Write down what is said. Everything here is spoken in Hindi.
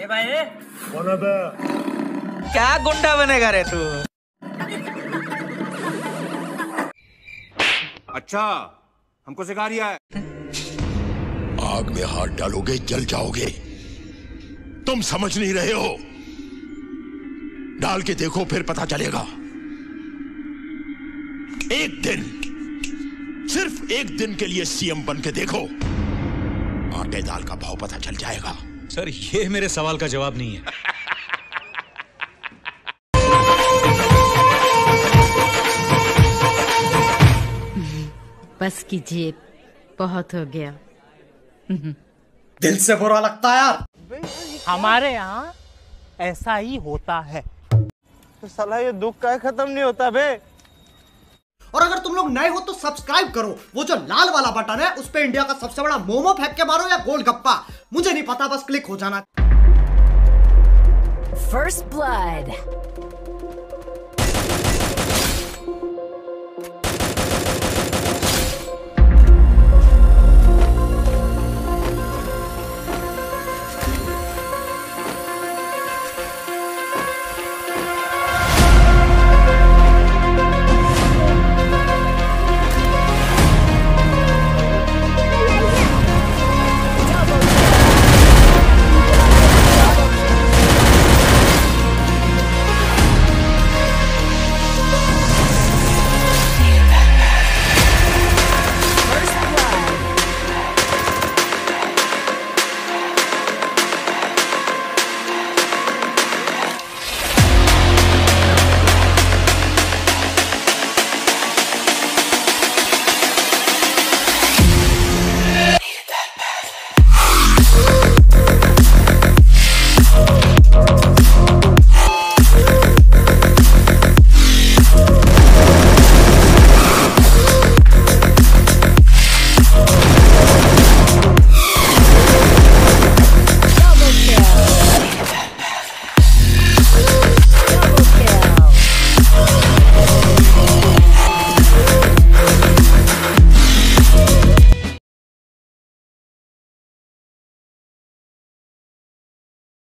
ए भाई कौन है बे? क्या गुंडा बनेगा रे तू? अच्छा हमको सिखा रिया है। आग में हाथ डालोगे जल जाओगे। तुम समझ नहीं रहे हो। डाल के देखो फिर पता चलेगा। एक दिन, सिर्फ एक दिन के लिए सीएम बन के देखो, आटे दाल का भाव पता चल जाएगा। सर ये मेरे सवाल का जवाब नहीं है। बस कीजिए, बहुत हो गया। दिल से बुरा लगता है यार। हमारे यहाँ ऐसा ही होता है। तो साला ये दुख का खत्म नहीं होता बे। और अगर तुम लोग नए हो तो सब्सक्राइब करो। वो जो लाल वाला बटन है उस पे इंडिया का सबसे बड़ा मोमो फेंक के मारो या गोलगप्पा, मुझे नहीं पता, बस क्लिक हो जाना। First blood.